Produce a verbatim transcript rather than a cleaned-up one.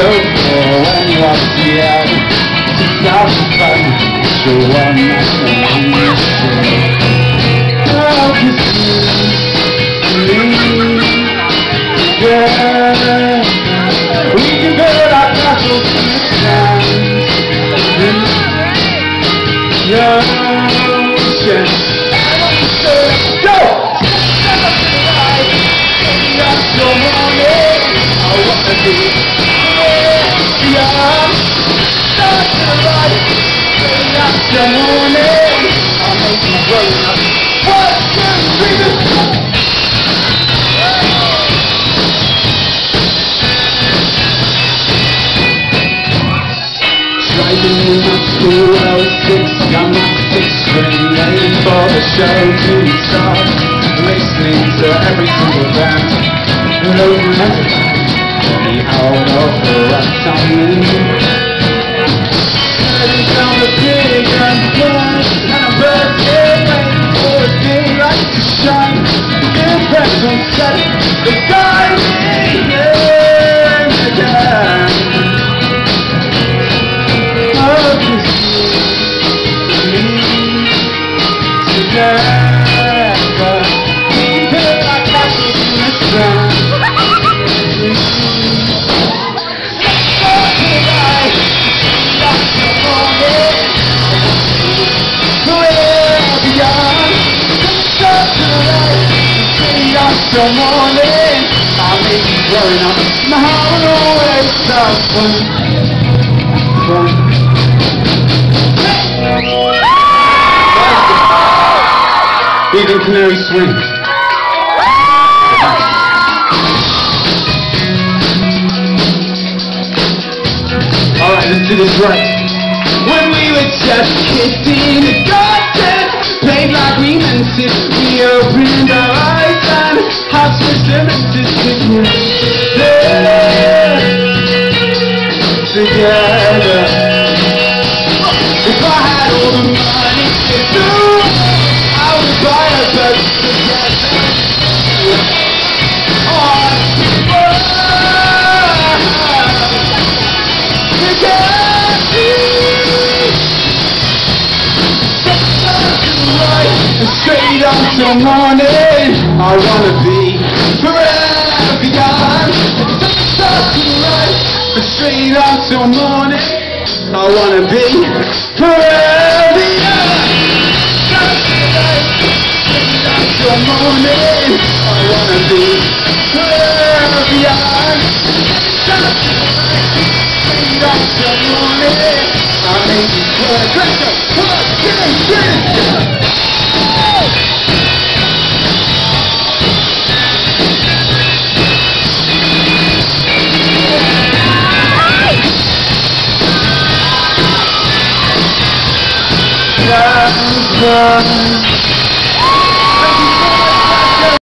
go for when you're young. Just have some fun, so one night and we say, oh, kiss me, yeah. We can build our castles in the sand, in the ocean. Go! I wanna be beyond. Start to light, bring up the morning. I'll make you grown up. One, two, three, four. Driving in my school oh six, got my six-string, waiting for the show to start. Listening to every single band, loading everything, me out of the rut I'm in. Heading down the big and blind, and a birthday waiting for a daylight to shine. The impression set, the diving in again. Oh, kiss me together. The morning, I'll make you growing up. My heart will always start fun, fun. Even Canary swings. Alright, let's do this right. When we were just kissing the garden, played like we meant it, we opened our eyes and hearts were cemented together, together. If I had all the money to do, I would buy a boat together. Oh, straight up till morning, I wanna be forever young. Start to right, but straight up till morning, I wanna be forever young. Start to right, straight up till morning, I wanna be forever young. Start to right, straight up till morning, I'll make you swear. Let's go, come on, get it, get it. Run.